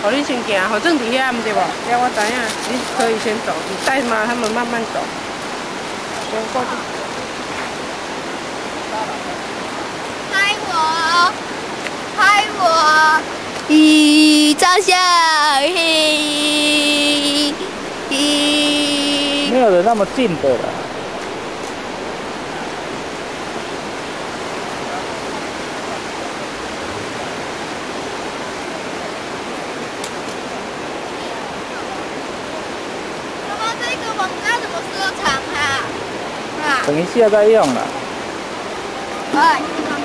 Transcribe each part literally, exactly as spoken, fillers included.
互你先行，好正伫遐，毋对无？了，我知影，你可以先走，你带妈他们慢慢走。先过去。 拍我，拍我，咦，照相，嘿，咦。 没有人那么近的了。 网咖什么时候长啊？啊？ 等一下再用了。 哎。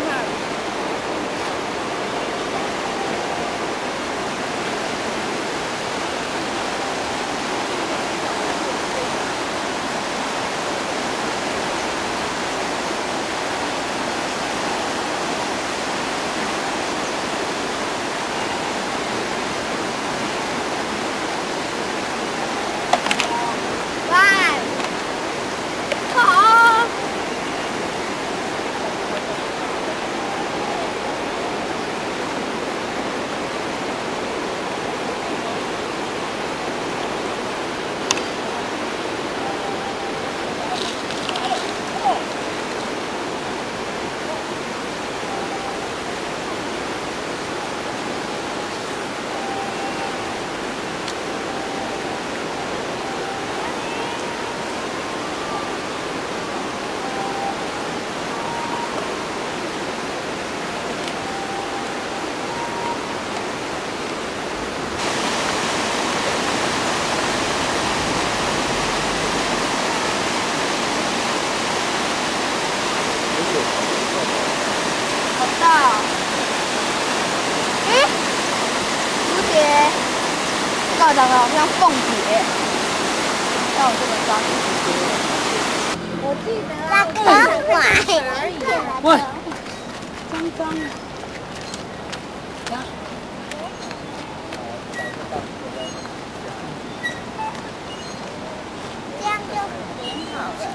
好大哦！哎，蝴蝶，这个长得好像凤蝶，让我这么抓蝴蝶。我记得那个买， 喂，脏脏的。 这样就点好了。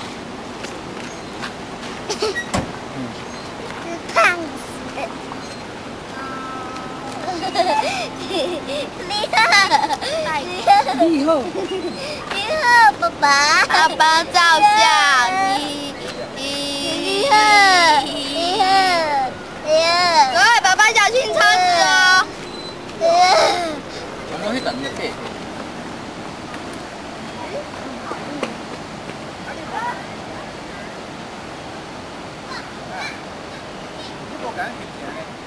是胖子。你好， 你好， 你好，爸爸。爸爸照相。你你好，你好，你好。喂，爸爸小心车子哦。 有冇去等你嘅？呢個梗係